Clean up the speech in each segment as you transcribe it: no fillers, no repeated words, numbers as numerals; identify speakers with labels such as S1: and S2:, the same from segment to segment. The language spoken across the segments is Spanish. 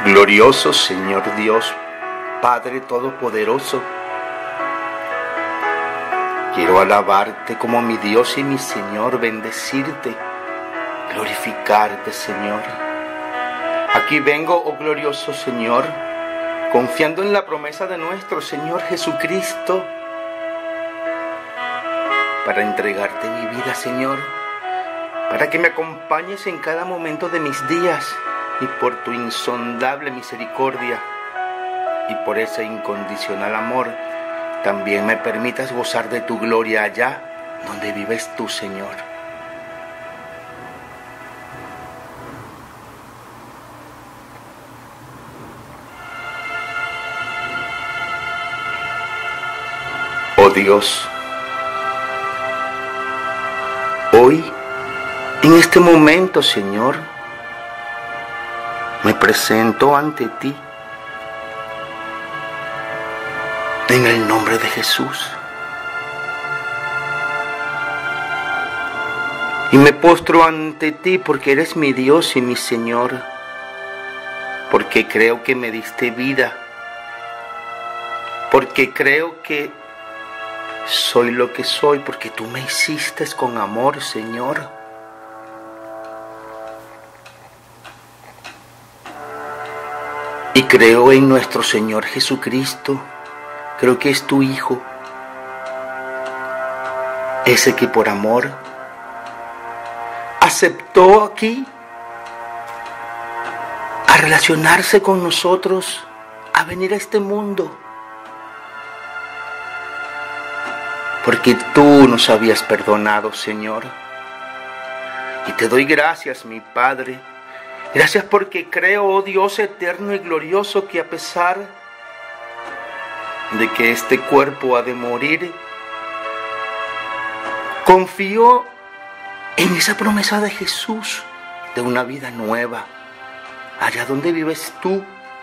S1: Glorioso Señor Dios, Padre Todopoderoso, quiero alabarte como mi Dios y mi Señor, bendecirte, glorificarte, Señor. Aquí vengo, oh glorioso Señor, confiando en la promesa de nuestro Señor Jesucristo, para entregarte mi vida, Señor, para que me acompañes en cada momento de mis días, y por tu insondable misericordia y por ese incondicional amor, también me permitas gozar de tu gloria allá donde vives tú, Señor. Oh Dios, hoy, en este momento, Señor, me presento ante ti en el nombre de Jesús y me postro ante ti porque eres mi Dios y mi Señor, porque creo que me diste vida, porque creo que soy lo que soy, porque tú me hiciste con amor, Señor. Y creo en nuestro Señor Jesucristo, creo que es tu Hijo, ese que por amor aceptó aquí a relacionarse con nosotros, a venir a este mundo, porque tú nos habías perdonado, Señor. Y te doy gracias, mi Padre. Gracias porque creo, oh Dios eterno y glorioso, que a pesar de que este cuerpo ha de morir, confío en esa promesa de Jesús de una vida nueva, allá donde vives tú,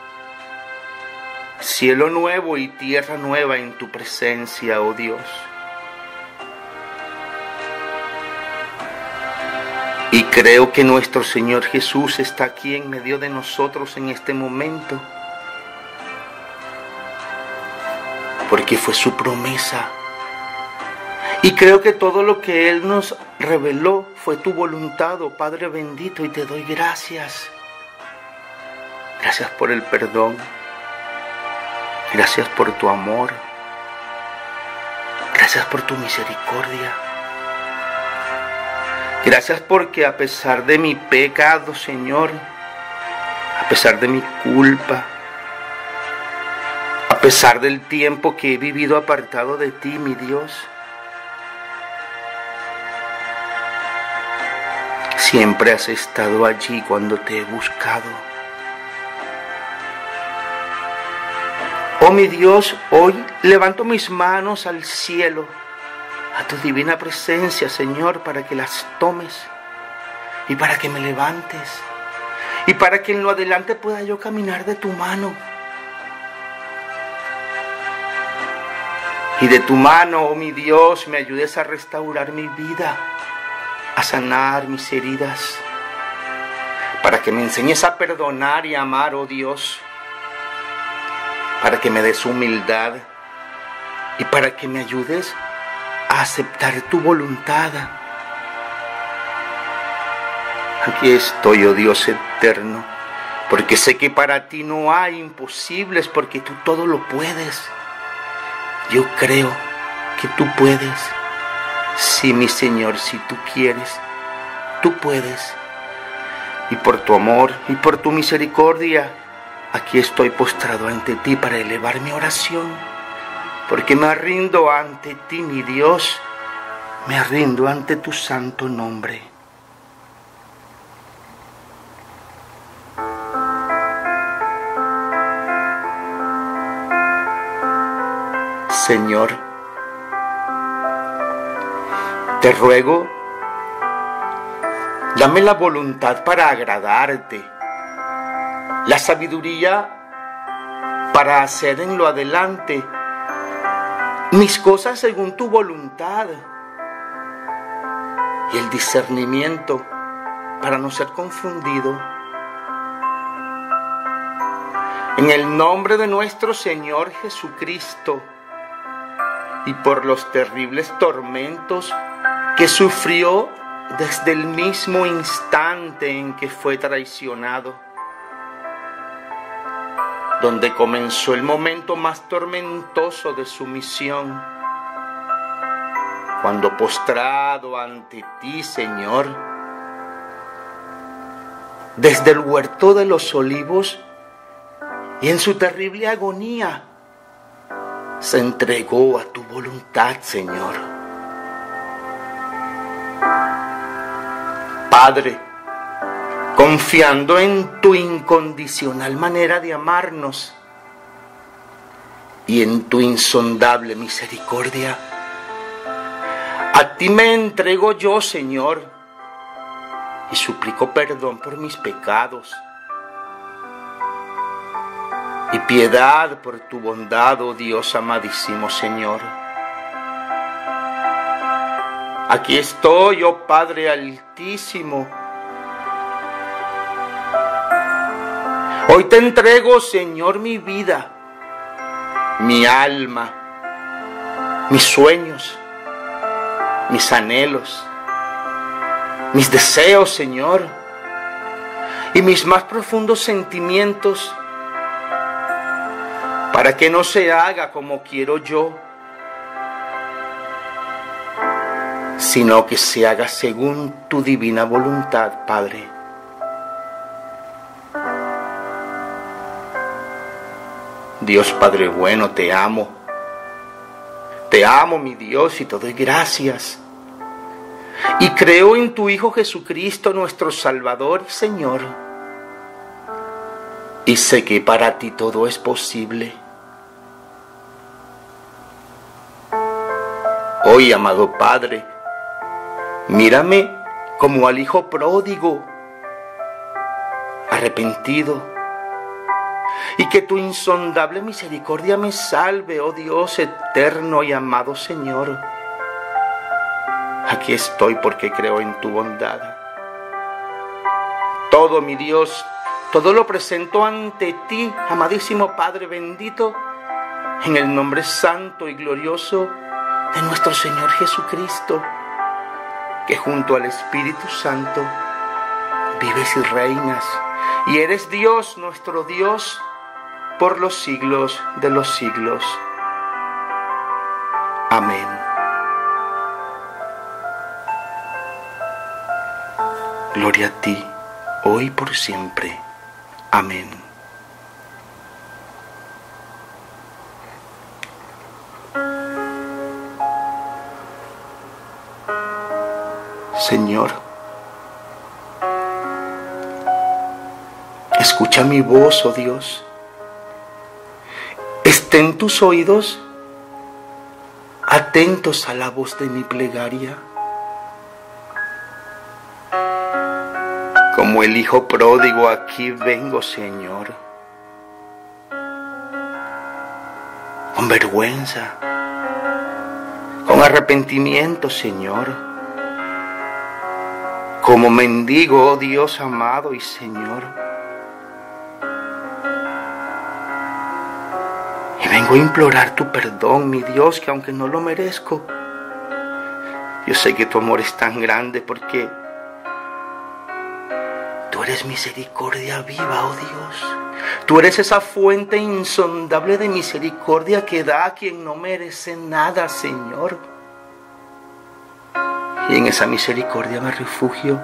S1: cielo nuevo y tierra nueva en tu presencia, oh Dios. Y creo que nuestro Señor Jesús está aquí en medio de nosotros en este momento, porque fue su promesa. Y creo que todo lo que Él nos reveló fue tu voluntad, oh Padre bendito, y te doy gracias. Gracias por el perdón. Gracias por tu amor. Gracias por tu misericordia. Gracias porque a pesar de mi pecado, Señor, a pesar de mi culpa, a pesar del tiempo que he vivido apartado de ti, mi Dios, siempre has estado allí cuando te he buscado. Oh mi Dios, hoy levanto mis manos al cielo, a tu divina presencia, Señor, para que las tomes y para que me levantes y para que en lo adelante pueda yo caminar de tu mano. Y de tu mano, oh mi Dios, me ayudes a restaurar mi vida, a sanar mis heridas, para que me enseñes a perdonar y amar, oh Dios, para que me des humildad y para que me ayudes a aceptar tu voluntad. Aquí estoy, oh Dios eterno, porque sé que para ti no hay imposibles, porque tú todo lo puedes. Yo creo que tú puedes. Sí, mi Señor, si tú quieres, tú puedes. Y por tu amor y por tu misericordia, aquí estoy postrado ante ti para elevar mi oración. Porque me rindo ante ti, mi Dios, me rindo ante tu santo nombre. Señor, te ruego, dame la voluntad para agradarte, la sabiduría para hacer en lo adelante mis cosas según tu voluntad y el discernimiento para no ser confundido. En el nombre de nuestro Señor Jesucristo y por los terribles tormentos que sufrió desde el mismo instante en que fue traicionado, donde comenzó el momento más tormentoso de su misión, cuando postrado ante ti, Señor, desde el huerto de los olivos y en su terrible agonía, se entregó a tu voluntad, Señor. Padre, confiando en tu incondicional manera de amarnos y en tu insondable misericordia, a ti me entrego yo, Señor, y suplico perdón por mis pecados y piedad por tu bondad, oh Dios amadísimo Señor. Aquí estoy, oh Padre Altísimo. Hoy te entrego, Señor, mi vida, mi alma, mis sueños, mis anhelos, mis deseos, Señor, y mis más profundos sentimientos, para que no se haga como quiero yo, sino que se haga según tu divina voluntad, Padre. Dios Padre bueno, te amo, mi Dios, y te doy gracias. Y creo en tu Hijo Jesucristo, nuestro Salvador y Señor. Y sé que para ti todo es posible. Hoy, amado Padre, mírame como al Hijo pródigo, arrepentido, y que tu insondable misericordia me salve, oh Dios eterno y amado Señor. Aquí estoy porque creo en tu bondad. Todo, mi Dios, todo lo presento ante ti, amadísimo Padre bendito, en el nombre santo y glorioso de nuestro Señor Jesucristo, que junto al Espíritu Santo vives y reinas, y eres Dios, nuestro Dios, por los siglos de los siglos. Amén. Gloria a ti, hoy y por siempre. Amén. Señor, escucha mi voz, oh Dios. Estén tus oídos atentos a la voz de mi plegaria. Como el Hijo pródigo, aquí vengo, Señor, con vergüenza, con arrepentimiento, Señor. Como mendigo, oh Dios amado y Señor. Y vengo a implorar tu perdón, mi Dios, que aunque no lo merezco, yo sé que tu amor es tan grande porque tú eres misericordia viva, oh Dios. Tú eres esa fuente insondable de misericordia que da a quien no merece nada, Señor. Y en esa misericordia me refugio.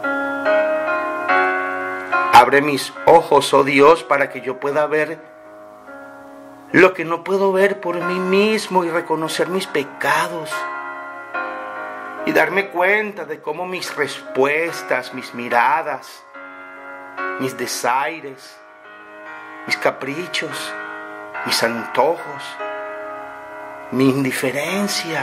S1: Abre mis ojos, oh Dios, para que yo pueda ver lo que no puedo ver por mí mismo y reconocer mis pecados. Y darme cuenta de cómo mis respuestas, mis miradas, mis desaires, mis caprichos, mis antojos, mi indiferencia,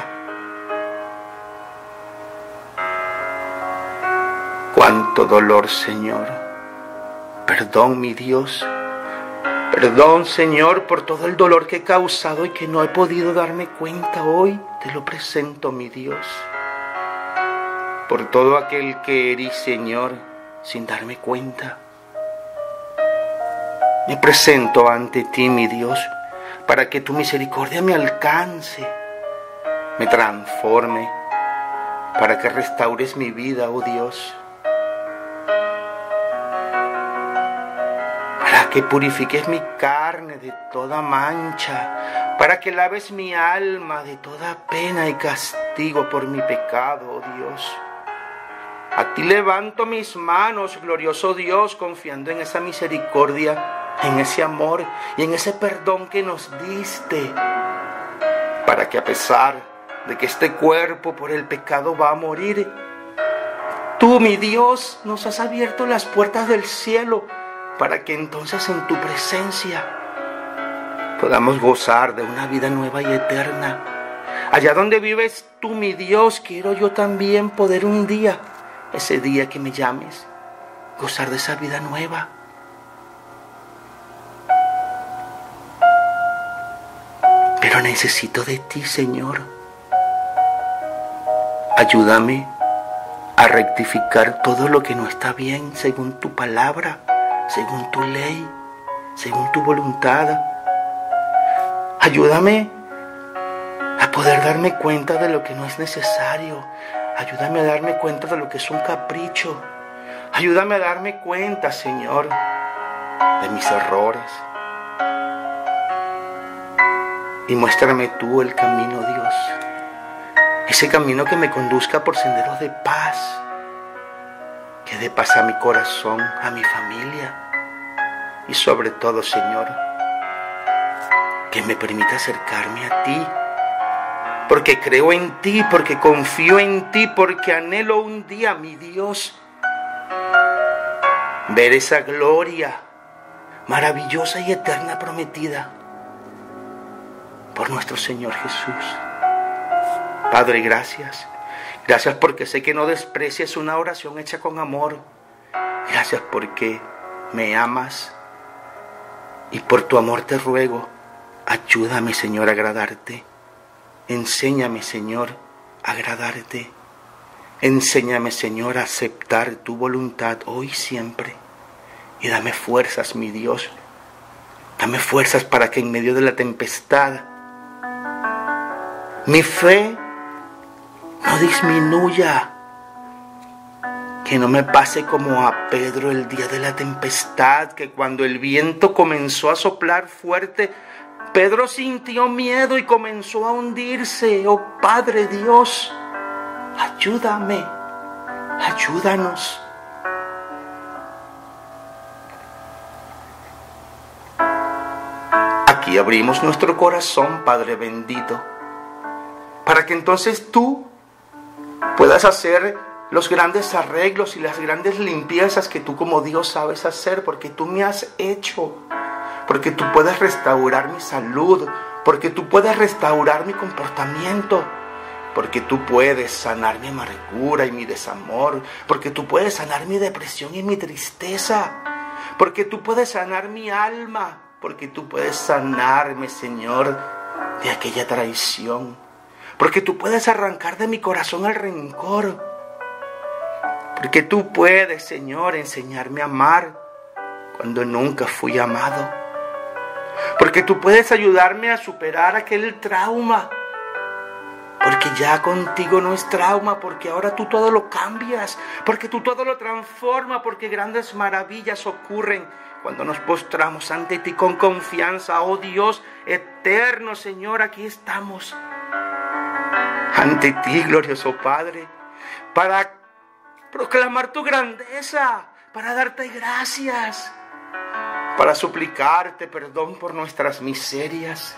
S1: cuánto dolor, Señor. Perdón, mi Dios. Perdón, Señor, por todo el dolor que he causado y que no he podido darme cuenta. Hoy te lo presento, mi Dios. Por todo aquel que herí, Señor, sin darme cuenta. Me presento ante ti, mi Dios, para que tu misericordia me alcance, me transforme, para que restaures mi vida, oh Dios. Para que purifiques mi carne de toda mancha, para que laves mi alma de toda pena y castigo por mi pecado, oh Dios. A ti levanto mis manos, glorioso Dios, confiando en esa misericordia, en ese amor y en ese perdón que nos diste, para que a pesar de que este cuerpo por el pecado va a morir, tú, mi Dios, nos has abierto las puertas del cielo, para que entonces en tu presencia podamos gozar de una vida nueva y eterna. Allá donde vives tú, mi Dios, quiero yo también poder un día, ese día que me llames, gozar de esa vida nueva. Pero necesito de ti, Señor. Ayúdame a rectificar todo lo que no está bien según tu palabra, según tu ley, según tu voluntad. Ayúdame a poder darme cuenta de lo que no es necesario. Ayúdame a darme cuenta de lo que es un capricho. Ayúdame a darme cuenta, Señor, de mis errores. Y muéstrame tú el camino, Dios. Ese camino que me conduzca por senderos de paz, que dé paz a mi corazón, a mi familia. Y sobre todo, Señor, que me permita acercarme a ti, porque creo en ti, porque confío en ti, porque anhelo un día, mi Dios, ver esa gloria maravillosa y eterna prometida por nuestro Señor Jesús. Padre, gracias. Gracias porque sé que no desprecias una oración hecha con amor. Gracias porque me amas. Y por tu amor te ruego, ayúdame, Señor, a agradarte. Enséñame, Señor, a agradarte. Enséñame, Señor, a aceptar tu voluntad hoy y siempre. Y dame fuerzas, mi Dios. Dame fuerzas para que en medio de la tempestad mi fe no disminuya. Que no me pase como a Pedro el día de la tempestad, que cuando el viento comenzó a soplar fuerte, Pedro sintió miedo y comenzó a hundirse. Oh Padre Dios, ayúdame, ayúdanos. Aquí abrimos nuestro corazón, Padre bendito, para que entonces tú puedas hacer los grandes arreglos y las grandes limpiezas que tú como Dios sabes hacer, porque tú me has hecho, porque tú puedes restaurar mi salud, porque tú puedes restaurar mi comportamiento, porque tú puedes sanar mi amargura y mi desamor, porque tú puedes sanar mi depresión y mi tristeza, porque tú puedes sanar mi alma, porque tú puedes sanarme, Señor, de aquella traición, porque tú puedes arrancar de mi corazón el rencor, porque tú puedes, Señor, enseñarme a amar cuando nunca fui amado. Porque tú puedes ayudarme a superar aquel trauma. Porque ya contigo no es trauma, porque ahora tú todo lo cambias, porque tú todo lo transformas, porque grandes maravillas ocurren cuando nos postramos ante ti con confianza. Oh Dios eterno, Señor, aquí estamos ante ti, glorioso Padre, para proclamar tu grandeza, para darte gracias, para suplicarte perdón por nuestras miserias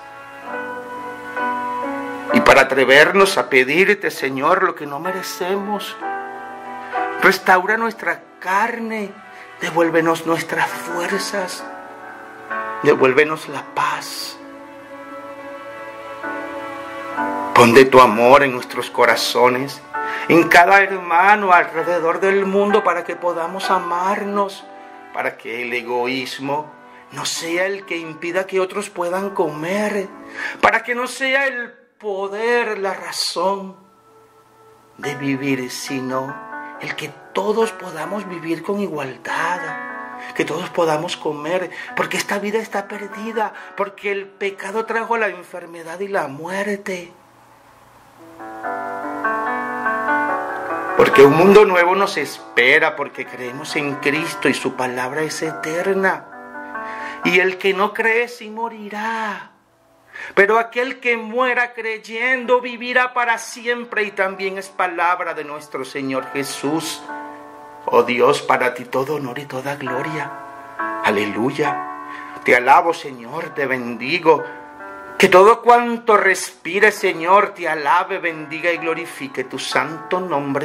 S1: y para atrevernos a pedirte, Señor, lo que no merecemos. Restaura nuestra carne, devuélvenos nuestras fuerzas, devuélvenos la paz. Pon de tu amor en nuestros corazones, en cada hermano alrededor del mundo, para que podamos amarnos, para que el egoísmo no sea el que impida que otros puedan comer, para que no sea el poder la razón de vivir, sino el que todos podamos vivir con igualdad, que todos podamos comer, porque esta vida está perdida, porque el pecado trajo la enfermedad y la muerte. Porque un mundo nuevo nos espera, porque creemos en Cristo y su palabra es eterna. Y el que no cree sí morirá. Pero aquel que muera creyendo vivirá para siempre, y también es palabra de nuestro Señor Jesús. Oh Dios, para ti todo honor y toda gloria. Aleluya. Te alabo, Señor, te bendigo. Que todo cuanto respire, Señor, te alabe, bendiga y glorifique tu santo nombre.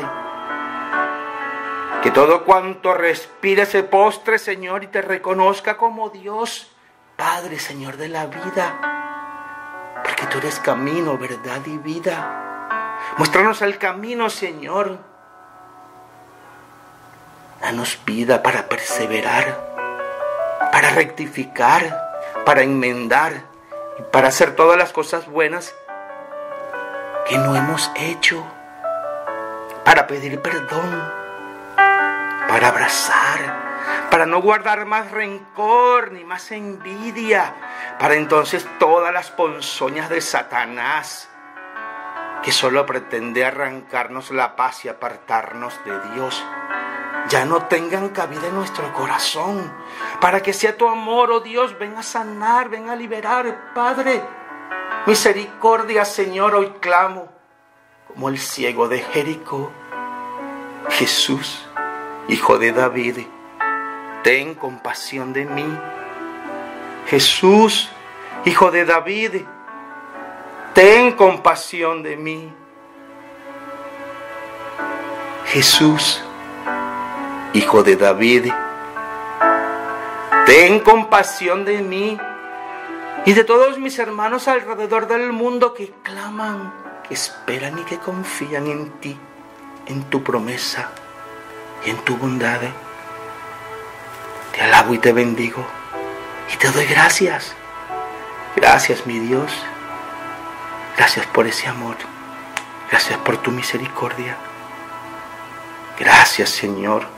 S1: Que todo cuanto respire se postre, Señor, y te reconozca como Dios, Padre, Señor de la vida. Porque tú eres camino, verdad y vida. Muéstranos el camino, Señor. Danos vida para perseverar, para rectificar, para enmendar y para hacer todas las cosas buenas que no hemos hecho, para pedir perdón, para abrazar, para no guardar más rencor ni más envidia, para entonces todas las ponzoñas de Satanás, que solo pretende arrancarnos la paz y apartarnos de Dios, ya no tengan cabida en nuestro corazón, para que sea tu amor, oh Dios, ven a sanar, ven a liberar, Padre. Misericordia, Señor, hoy clamo, como el ciego de Jericó. Jesús, Hijo de David, ten compasión de mí. Jesús, Hijo de David, ten compasión de mí. Jesús, Hijo de David, ten compasión de mí y de todos mis hermanos alrededor del mundo que claman, que esperan y que confían en ti, en tu promesa y en tu bondad. Te alabo y te bendigo y te doy gracias. Gracias, mi Dios. Gracias por ese amor. Gracias por tu misericordia. Gracias, Señor,